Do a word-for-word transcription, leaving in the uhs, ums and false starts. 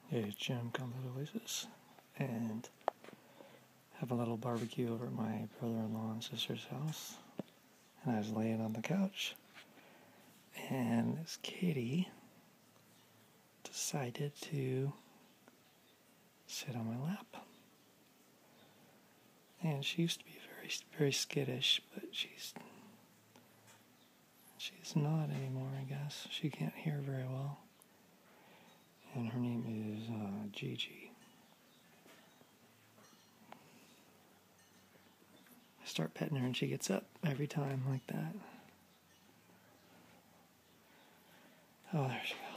Hey, Jim, come to the Oasis and have a little barbecue over at my brother-in-law and sister's house. And I was laying on the couch, and this kitty decided to sit on my lap. And she used to be very, very skittish, but she's she's not anymore, I guess. She can't hear very well. And her name is uh, GiGi. I start petting her and she gets up every time like that. Oh, there she goes.